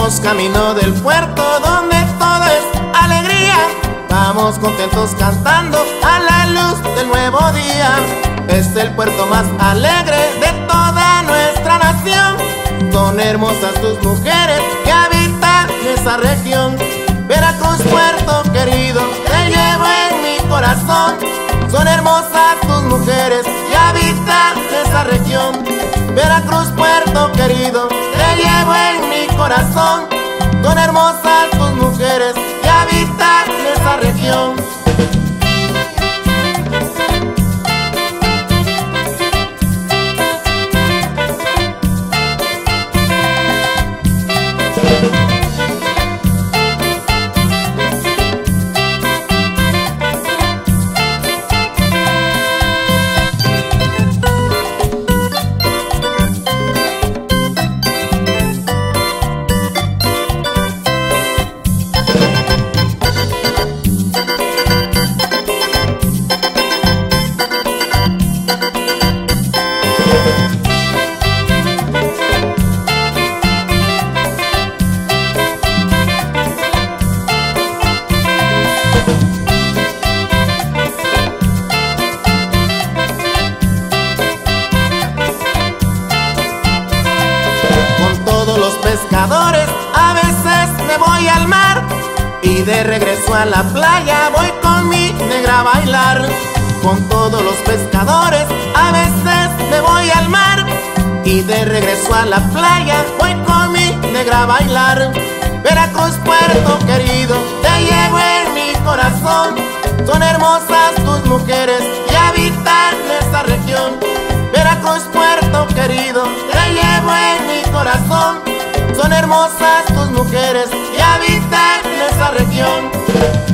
Vamos camino del puerto donde todo es alegría. Vamos contentos cantando a la luz del nuevo día. Es el puerto más alegre de toda nuestra nación. Son hermosas tus mujeres que habitan esa región. Veracruz, puerto querido, te llevo en mi corazón. Son hermosas tus mujeres que habitan esa región. Veracruz, puerto querido, te llevo en mi corazón. Son hermosas tus mujeres que habitan esa región. Pescadores, a veces me voy al mar y de regreso a la playa voy con mi negra a bailar. Con todos los pescadores, a veces me voy al mar y de regreso a la playa voy con mi negra a bailar. Veracruz, puerto querido, te llevo en mi corazón. Son hermosas tus mujeres que habitan esa región. Veracruz, puerto querido, te llevo en mi corazón. Son hermosas tus mujeres que habitan esa región.